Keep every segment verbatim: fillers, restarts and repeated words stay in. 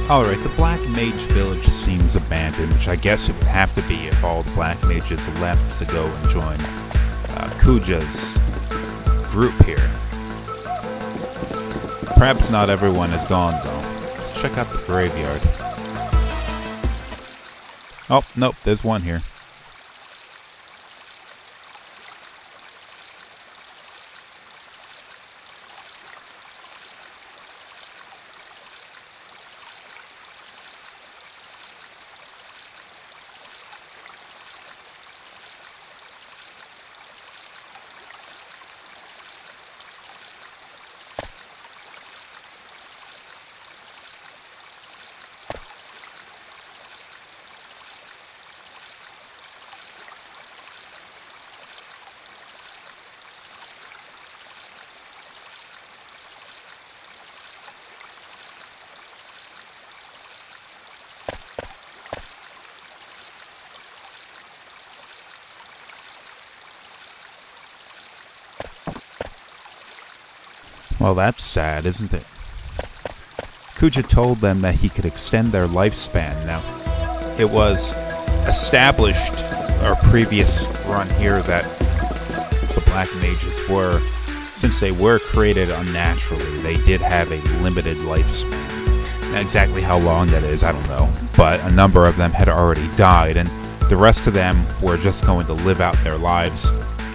Alright, the Black Mage Village seems abandoned, which I guess it would have to be if all the Black Mages left to go and join uh, Kuja's group here. Perhaps not everyone is gone, though. Let's check out the graveyard. Oh, nope, there's one here. Well, that's sad, isn't it? Kuja told them that he could extend their lifespan. Now, it was established, our previous run here, that the Black Mages were, since they were created unnaturally, they did have a limited lifespan. Now, exactly how long that is, I don't know. But a number of them had already died, and the rest of them were just going to live out their lives.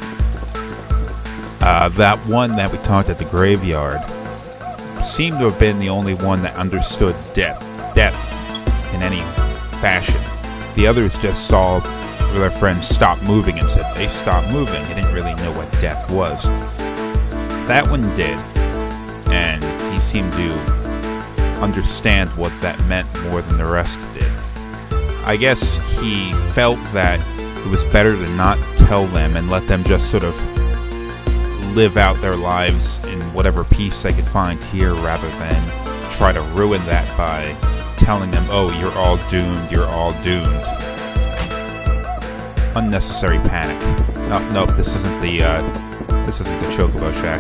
Uh, that one that we talked at the graveyard seemed to have been the only one that understood death, death in any fashion. The others just saw their friends stop moving and said they stopped moving. They didn't really know what death was. That one did, and he seemed to understand what that meant more than the rest did. I guess he felt that it was better to not tell them and let them just sort of live out their lives in whatever peace they could find here, rather than try to ruin that by telling them, oh, you're all doomed, you're all doomed. Unnecessary panic. Nope, nope, this isn't the, uh, this isn't the Chocobo Shack.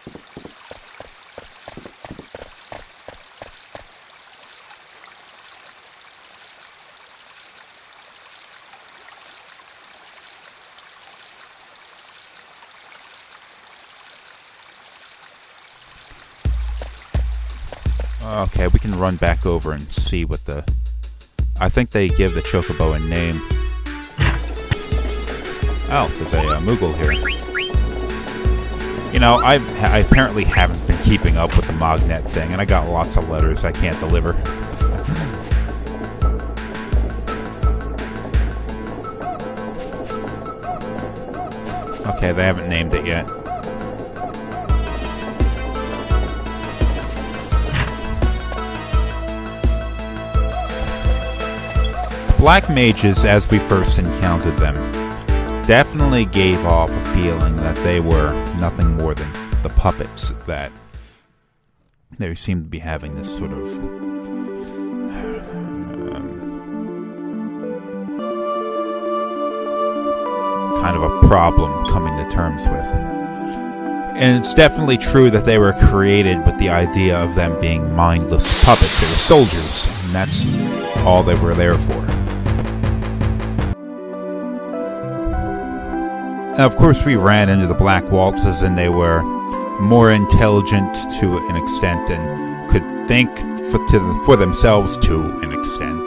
Okay, we can run back over and see what the... I think they give the chocobo a name. Oh, there's a uh, Moogle here. You know, I, I apparently haven't been keeping up with the Mognet thing, and I got lots of letters I can't deliver. Okay, they haven't named it yet. Black Mages, as we first encountered them, definitely gave off a feeling that they were nothing more than the puppets that they seemed to be having this sort of um, kind of a problem coming to terms with. And it's definitely true that they were created with the idea of them being mindless puppets. They were soldiers, and that's all they were there for. Now, of course, we ran into the Black Waltzes, and they were more intelligent to an extent and could think for, to, for themselves to an extent.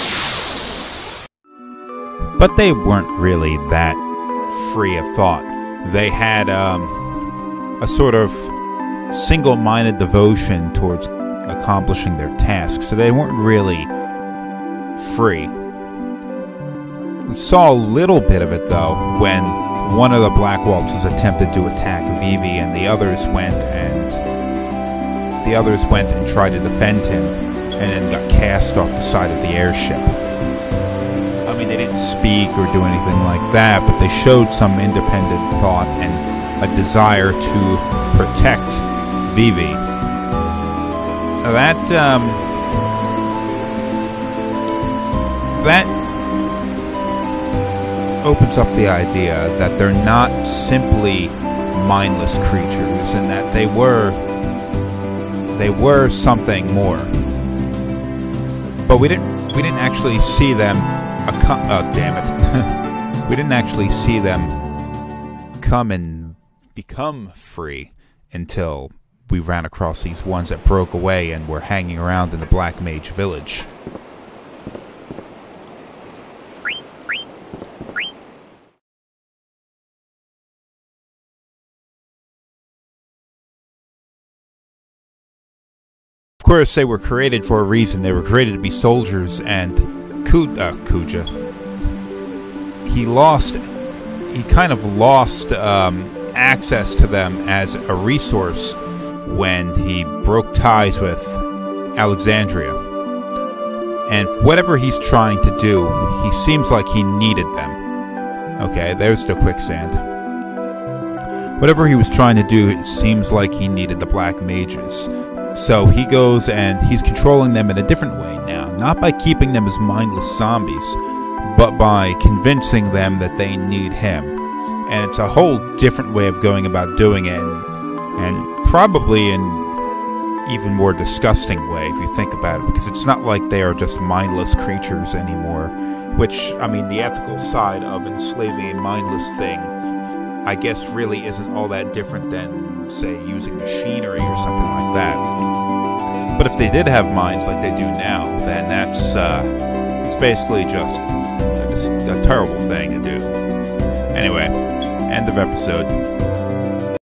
But they weren't really that free of thought. They had um, a sort of single-minded devotion towards accomplishing their tasks, so they weren't really free. We saw a little bit of it, though, when one of the Black Waltzes attempted to attack Vivi, and the others went and the others went and tried to defend him, and then got cast off the side of the airship. I mean, they didn't speak or do anything like that, but they showed some independent thought and a desire to protect Vivi. That um, that. opens up the idea that they're not simply mindless creatures, and that they were they were something more. But we didn't we didn't actually see them. Oh, damn it! We didn't actually see them come and become free until we ran across these ones that broke away and were hanging around in the Black Mage Village. Of course, they were created for a reason. They were created to be soldiers, and Ku- uh, Kuja, he lost, he kind of lost um, access to them as a resource when he broke ties with Alexandria. And whatever he's trying to do, he seems like he needed them. Okay, there's the quicksand. Whatever he was trying to do, it seems like he needed the Black Mages. So he goes and he's controlling them in a different way now. Not by keeping them as mindless zombies, but by convincing them that they need him. And it's a whole different way of going about doing it, and, and probably an even more disgusting way if you think about it, because it's not like they are just mindless creatures anymore, which, I mean, the ethical side of enslaving a mindless thing, I guess, really isn't all that different than, say, using machinery or something like that. But if they did have minds like they do now, then that's, uh, it's basically just a, a terrible thing to do. Anyway, end of episode.